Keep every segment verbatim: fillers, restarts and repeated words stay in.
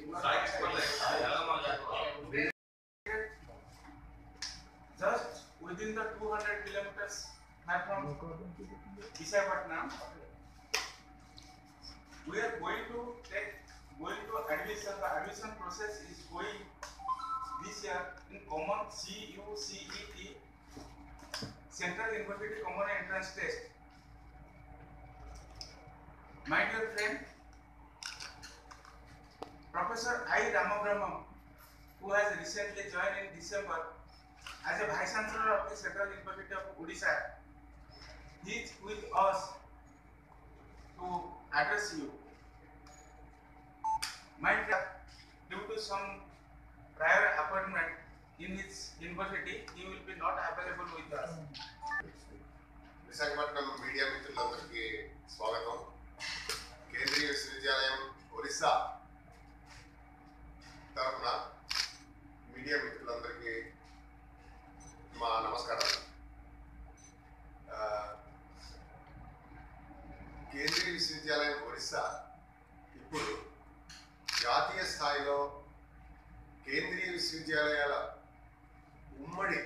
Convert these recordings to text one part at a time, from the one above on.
Just within the two hundred kilometers from Visakhapatnam, we are going to take going to admission. The admission process is going this year in common C U C E T, Central University Common Entrance Test. My dear friend, Professor I. Ramabramam, who has recently joined in December as a Vice Chancellor of the Central University of Odisha, he is with us to address you. My friend, due to some prior appointment in his university, he will be not available with us. Visakhapatnam media మిత్రులందరికీ స్వాగతం. కేంద్రీయ విశ్వవిద్యాలయం ఒరిస్సా తరఫున media మిత్రులందరికీ మా నమస్కారాలు. కేంద్రీయ విశ్వవిద్యాలయం ఒరిస్సా ఇప్పుడు జాతీయ స్థాయిలో కేంద్రీయ విశ్వవిద్యాలయాల ఉమ్మడి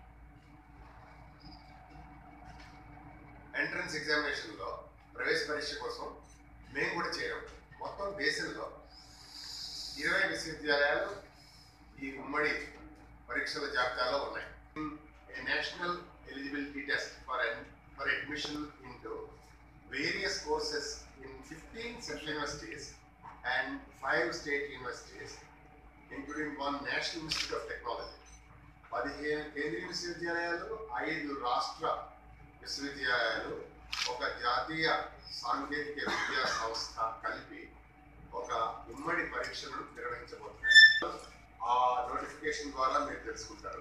ఎంట్రన్స్ ఎగ్జామినేషన్లో ప్రవేశ పరీక్ష కోసం మేము కూడా చేరాం. మొత్తం దేశంలో ఇరవై విశ్వవిద్యాలయాలు ఈ ఉమ్మడి పరీక్షల జాబితాలో ఉన్నాయి. A national eligibility test for for admission into various courses in fifteen central universities and five state universities, including one national institute of technology. పదిహేను కేంద్రీయ విశ్వవిద్యాలయాలు, ఐదు రాష్ట్ర విశ్వవిద్యాలయాలు, ఒక జాతీయ సాంకేతిక విద్యా సంస్థ కలిపి ఒక ఉమ్మడి పరీక్షను నిర్వహించబోతున్నాయి. ఆ నోటిఫికేషన్ ద్వారా మీరు తెలుసుకుంటారు.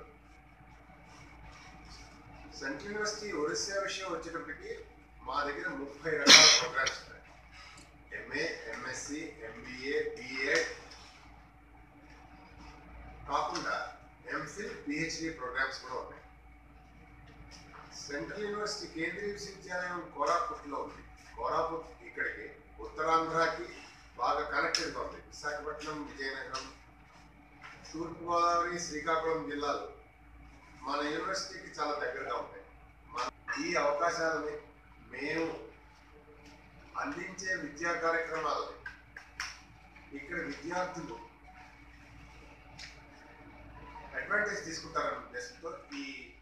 సెంట్రల్ యూనివర్సిటీ ఒరిస్సా విషయం వచ్చేటప్పటికి మా దగ్గర ముప్పై రకాల ప్రోగ్రామ్స్ ఉన్నాయి. ఎంఏ, ఎంఎస్సి, ఎంబీఏ, బిఎడ్ కాకుండా ఎంఫిల్, పిహెచ్డి ప్రోగ్రామ్స్ కూడా ఉన్నాయి. సెంట్రల్ యూనివర్సిటీ కేంద్రీయ విశ్వవిద్యాలయం కోరాపుట్లో ఉంది. కోరాపుట్ ఇక్కడికి ఉత్తరాంధ్రకి బాగా కనెక్టెడ్గా ఉంది. విశాఖపట్నం, విజయనగరం, తూర్పుగోదావరి, శ్రీకాకుళం జిల్లాలు మన యూనివర్సిటీకి చాలా దగ్గరగా ఉంటాయి. మన ఈ అవకాశాలని మేము అందించే విద్యా కార్యక్రమాలని ఇక్కడ విద్యార్థులు అడ్వాంటేజ్ తీసుకుంటారన్న ఉద్దేశంతో ఈ